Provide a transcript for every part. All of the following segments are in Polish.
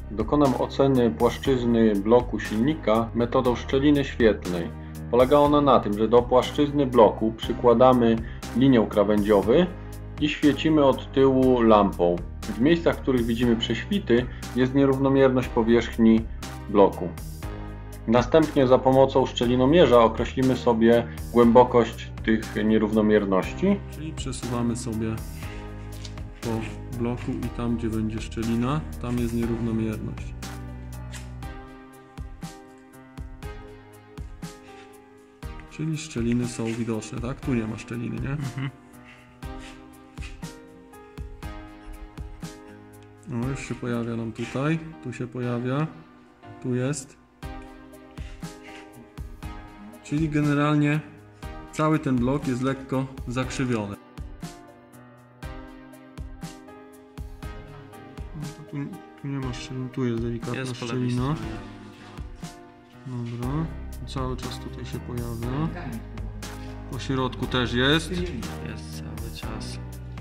Dokonam oceny płaszczyzny bloku silnika metodą szczeliny świetlnej. Polega ona na tym, że do płaszczyzny bloku przykładamy linię krawędziowy i świecimy od tyłu lampą. W miejscach, w których widzimy prześwity, jest nierównomierność powierzchni bloku. Następnie za pomocą szczelinomierza określimy sobie głębokość tych nierównomierności. Czyli przesuwamy sobie po bloku i tam, gdzie będzie szczelina, tam jest nierównomierność. Czyli szczeliny są widoczne, tak? Tu nie ma szczeliny, nie? No, już się pojawia nam tutaj, tu się pojawia, tu jest. Czyli generalnie cały ten blok jest lekko zakrzywiony. No tu nie ma szczeliny, tu jest delikatna szczelina. Dobra, cały czas tutaj się pojawia. Po środku też jest. Jest cały czas.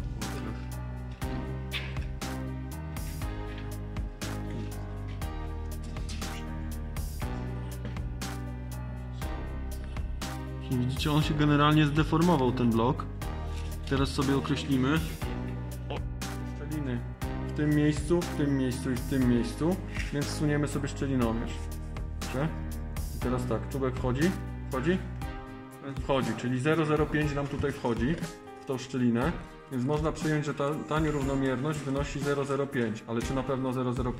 Widzicie, on się generalnie zdeformował, ten blok. Teraz sobie określimy szczeliny w tym miejscu, w tym miejscu i w tym miejscu, więc wsuniemy sobie szczelinomierz. I teraz tak, czubek wchodzi, czyli 0,05 nam tutaj wchodzi w tą szczelinę, więc można przyjąć, że ta nierównomierność wynosi 0,05, ale czy na pewno 0,05?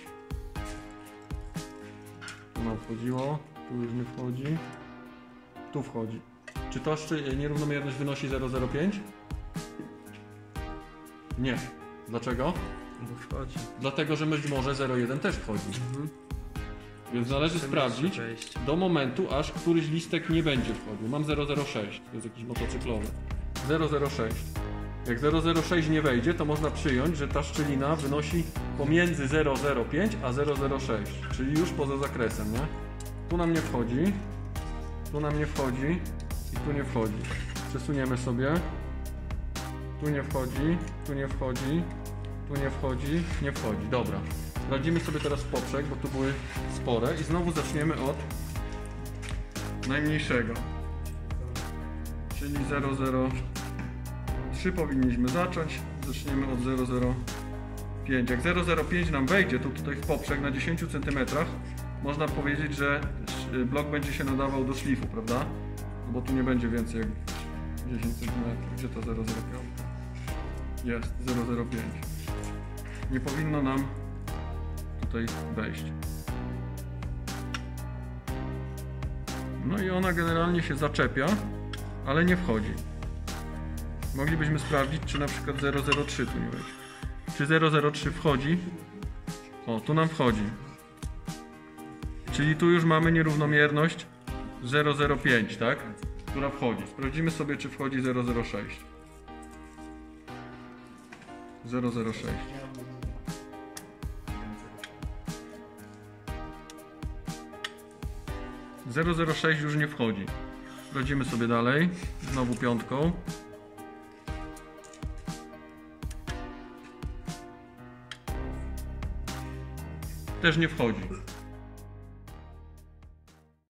Tu nam wchodziło, tu już nie wchodzi. Tu wchodzi. Czy to nierównomierność wynosi 0,05? Nie. Dlaczego? Bo wchodzi. Dlatego, że być może 0,1 też wchodzi. Więc należy sprawdzić do momentu, aż któryś listek nie będzie wchodził. Mam 0,06, to jest jakiś motocyklowy. 0,06. Jak 0,06 nie wejdzie, to można przyjąć, że ta szczelina wynosi pomiędzy 0,05 a 0,06, czyli już poza zakresem, nie? Tu nam nie wchodzi. Tu nam nie wchodzi i tu nie wchodzi. Przesuniemy sobie. Tu nie wchodzi, tu nie wchodzi, tu nie wchodzi, nie wchodzi. Dobra. Sprawdzimy sobie teraz poprzek, bo tu były spore i znowu zaczniemy od najmniejszego. Czyli 0,03 powinniśmy zacząć. Zaczniemy od 0,05. Jak 0,05 nam wejdzie tutaj w poprzek na 10 cm, można powiedzieć, że blok będzie się nadawał do szlifu, prawda? No bo tu nie będzie więcej jak 10 cm. Gdzie to 0,05? Jest 0,05. Nie powinno nam tutaj wejść. No i ona generalnie się zaczepia, ale nie wchodzi. Moglibyśmy sprawdzić, czy na przykład 0,03 tu nie wejdzie. Czy 0,03 wchodzi? O, tu nam wchodzi. Czyli tu już mamy nierównomierność 0,05, tak? Która wchodzi. Sprawdzimy sobie, czy wchodzi 0,06. 0,06. Już nie wchodzi. Sprawdzimy sobie dalej. Znowu piątką. Też nie wchodzi.